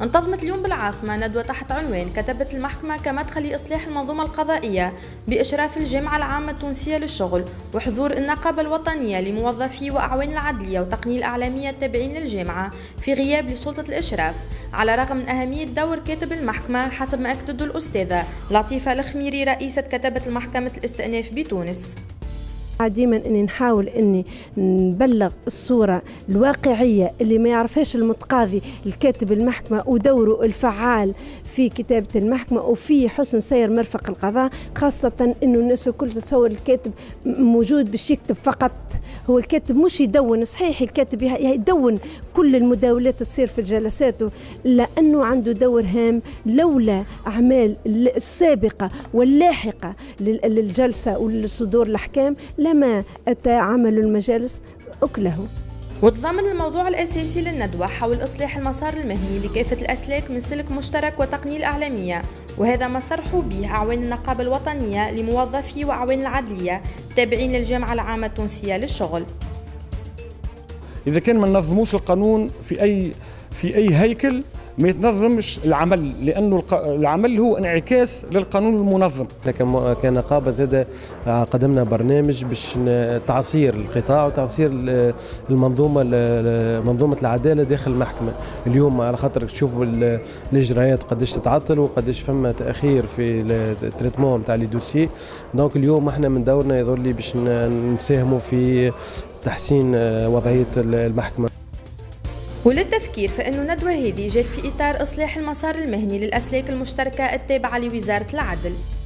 انتظمت اليوم بالعاصمة ندوة تحت عنوان كتبت المحكمة كمدخل لإصلاح المنظومة القضائية بإشراف الجامعة العامة التونسية للشغل وحضور النقابة الوطنية لموظفي وأعوان العدلية وتقنية الأعلامية التابعين للجامعة في غياب لسلطة الإشراف، على الرغم من أهمية دور كاتب المحكمة حسب ما أكدت الأستاذة لطيفة الخميري رئيسة كتبة المحكمة الاستئناف بتونس. ديما اني نحاول اني نبلغ الصوره الواقعيه اللي ما يعرفهاش المتقاضي الكاتب المحكمه ودوره الفعال في كتابه المحكمه وفي حسن سير مرفق القضاء، خاصه انه الناس الكل تتصور الكاتب موجود باش يكتب فقط. هو الكاتب مش يدون، صحيح الكاتب يدون كل المداولات تصير في الجلسات، لانه عنده دور هام. لولا اعمال السابقه واللاحقه للجلسه ولصدور الاحكام لما أتى عمل المجالس أكله. وتضمن الموضوع الأساسي للندوة حول إصلاح المسار المهني لكافة الأسلاك من سلك مشترك وتقنية الأعلامية، وهذا ما صرحوا به أعوان النقابة الوطنية لموظفي وأعوان العدلية التابعين للجامعة العامة التونسية للشغل. إذا كان ما ننظموش القانون في أي هيكل ما يتنظمش العمل، لأنه العمل هو انعكاس للقانون المنظم. كنقابة زاد قدمنا برنامج باش تعصير القطاع وتعصير منظومة العدالة داخل المحكمة. اليوم على خاطر تشوفوا الإجراءات قداش تتعطل وقداش فما تأخير في التريتمون نتاع لي دوسيي، دونك اليوم احنا من دورنا يظهر لي باش نساهموا في تحسين وضعية المحكمة. وللتذكير فإن الندوة هذه جات في إطار إصلاح المسار المهني للأسلاك المشتركة التابعة لوزارة العدل.